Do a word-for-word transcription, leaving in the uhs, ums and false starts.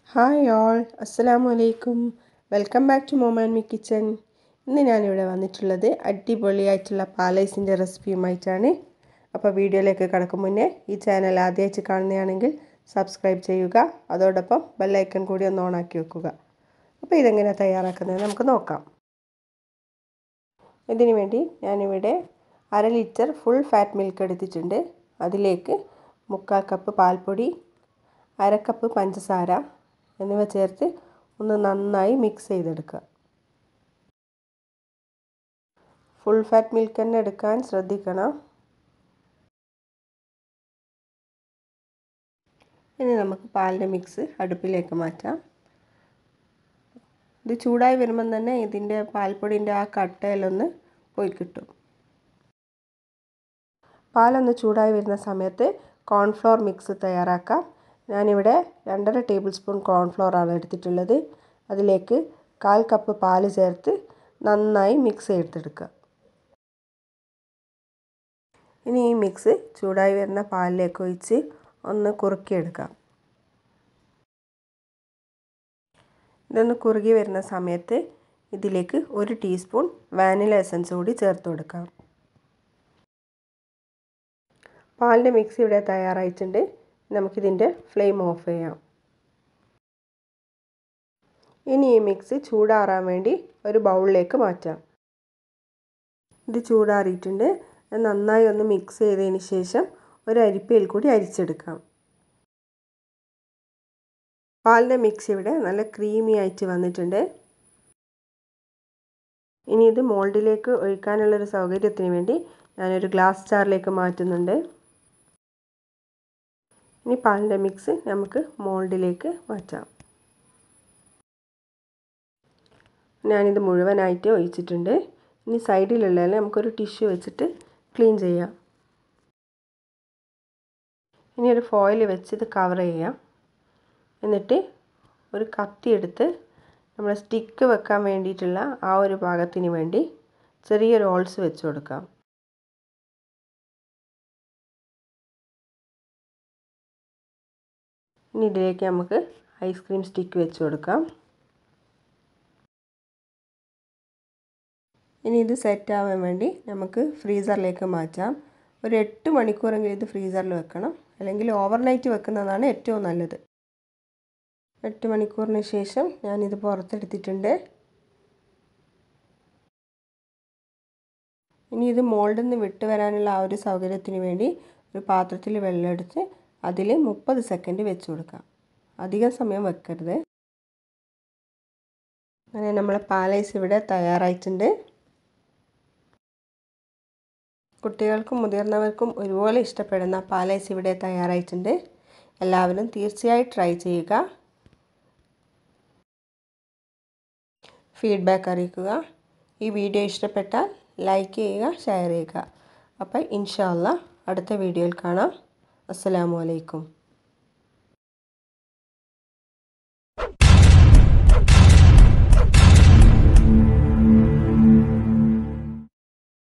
Hi all, അസ്സലാമു അലൈക്കും. Welcome back to mom and me kitchen. ഇന്ന് ഞാനിവിടെ വന്നിട്ടുള്ളത് അടിപൊളിയായിട്ടുള്ള പാൽ ഐസിൻ്റെ റെസിപ്പിയുമായിട്ടാണ്. അപ്പോൾ വീഡിയോയിലേക്ക് കടക്കും മുന്നേ ഈ ചാനൽ ആദ്യമായിട്ട് കാണുന്നതാണെങ്കിൽ സബ്സ്ക്രൈബ് ചെയ്യുക, അതോടൊപ്പം ബെല്ലൈക്കൺ കൂടി ഒന്ന് ഓണാക്കി വെക്കുക. അപ്പോൾ ഇതെങ്ങനെ തയ്യാറാക്കുന്നത് നമുക്ക് നോക്കാം. ഇതിനു വേണ്ടി ഞാനിവിടെ അര ലിറ്റർ ഫുൾ ഫാറ്റ് മിൽക്ക് എടുത്തിട്ടുണ്ട്. അതിലേക്ക് മുക്കാൽ കപ്പ് പാൽപ്പൊടി, അര കപ്പ് പഞ്ചസാര എന്നിവ ചേർത്ത് ഒന്ന് നന്നായി മിക്സ് ചെയ്തെടുക്കുക. ഫുൾ ഫാറ്റ് മിൽക്ക് തന്നെ എടുക്കാൻ ശ്രദ്ധിക്കണം. ഇനി നമുക്ക് പാലിൻ്റെ മിക്സ് അടുപ്പിലേക്ക് മാറ്റാം. ഇത് ചൂടായി വരുമ്പം തന്നെ ഇതിൻ്റെ പാൽപ്പൊടിൻ്റെ ആ കട്ടയിലൊന്ന് പോയി കിട്ടും. പാലൊന്ന് ചൂടായി വരുന്ന സമയത്ത് കോൺഫ്ലോർ മിക്സ് തയ്യാറാക്കാം. ഞാനിവിടെ രണ്ടര ടേബിൾ സ്പൂൺ കോൺഫ്ലോറാണ് എടുത്തിട്ടുള്ളത്. അതിലേക്ക് കാൽ കപ്പ് പാൽ ചേർത്ത് നന്നായി മിക്സ് ചെയ്തെടുക്കുക. ഇനി ഈ മിക്സ് ചൂടായി വരുന്ന പാലിലേക്ക് ഒഴിച്ച് ഒന്ന് കുറുക്കിയെടുക്കാം. ഇതൊന്ന് കുറുകി വരുന്ന സമയത്ത് ഇതിലേക്ക് ഒരു ടീസ്പൂൺ വാനില എസൻസ് കൂടി ചേർത്ത് കൊടുക്കാം. പാലിൻ്റെ മിക്സ് ഇവിടെ തയ്യാറായിട്ടുണ്ട്. നമുക്കിതിൻ്റെ ഫ്ലെയിം ഓഫ് ചെയ്യാം. ഇനി ഈ മിക്സ് ചൂടാറാൻ വേണ്ടി ഒരു ബൗളിലേക്ക് മാറ്റാം. ഇത് ചൂടാറിയിട്ടുണ്ട്. നന്നായി ഒന്ന് മിക്സ് ചെയ്തതിന് ശേഷം ഒരു അരിപ്പയിൽ കൂടി അരിച്ചെടുക്കാം. പാലിൻ്റെ മിക്സ് ഇവിടെ നല്ല ക്രീമി ആയിട്ട് വന്നിട്ടുണ്ട്. ഇനി ഇത് മോൾഡിലേക്ക് ഒഴിക്കാനുള്ളൊരു സൗകര്യത്തിന് വേണ്ടി ഞാനൊരു ഗ്ലാസ് ജാറിലേക്ക് മാറ്റുന്നുണ്ട്. ഇനി പാലിൻ്റെ മിക്സ് നമുക്ക് മോൾഡിലേക്ക് മാറ്റാം. ഞാനിത് മുഴുവനായിട്ട് ഒഴിച്ചിട്ടുണ്ട്. ഇനി സൈഡിലുള്ളതിൽ നമുക്കൊരു ടിഷ്യൂ വെച്ചിട്ട് ക്ലീൻ ചെയ്യാം. ഇനി ഒരു ഫോയിൽ വെച്ച് ഇത് കവർ ചെയ്യാം. എന്നിട്ട് ഒരു കത്തി എടുത്ത് നമ്മൾ സ്റ്റിക്ക് വെക്കാൻ വേണ്ടിയിട്ടുള്ള ആ ഒരു ഭാഗത്തിന് വേണ്ടി ചെറിയൊരു ഹോൾസ് വെച്ച് കൊടുക്കാം. ഇനി ഇതിലേക്ക് നമുക്ക് ഐസ്ക്രീം സ്റ്റിക്ക് വെച്ച് കൊടുക്കാം. ഇനി ഇത് സെറ്റ് ആവാൻ വേണ്ടി നമുക്ക് ഫ്രീസറിലേക്ക് മാറ്റാം. ഒരു എട്ട് മണിക്കൂറെങ്കിലും ഇത് ഫ്രീസറിൽ വെക്കണം, അല്ലെങ്കിൽ ഓവർനൈറ്റ് വെക്കുന്നതാണ് ഏറ്റവും നല്ലത്. എട്ട് മണിക്കൂറിന് ശേഷം ഞാനിത് പുറത്തെടുത്തിട്ടുണ്ട്. ഇനി ഇത് മോൾഡിൽ നിന്ന് വിട്ട് വരാനുള്ള ആ ഒരു സൗകര്യത്തിന് വേണ്ടി ഒരു പാത്രത്തിൽ വെള്ളം എടുത്ത് അതിൽ മുപ്പത് സെക്കൻഡ് വെച്ച് കൊടുക്കാം. അധികം സമയം വെക്കരുത്. അങ്ങനെ നമ്മളെ പാൽ ഐസ് ഇവിടെ തയ്യാറായിട്ടുണ്ട്. കുട്ടികൾക്കും മുതിർന്നവർക്കും ഒരുപോലെ ഇഷ്ടപ്പെടുന്ന പാൽ ഐസ് ഇവിടെ തയ്യാറായിട്ടുണ്ട്. എല്ലാവരും തീർച്ചയായും ട്രൈ ചെയ്യുക. ഫീഡ്ബാക്ക് അറിയിക്കുക. ഈ വീഡിയോ ഇഷ്ടപ്പെട്ടാൽ ലൈക്ക് ചെയ്യുക, ഷെയർ ചെയ്യുക. അപ്പോൾ ഇൻഷാ അല്ലാഹ് അടുത്ത വീഡിയോയിൽ കാണാം. അസ്സലാമു അലൈക്കും.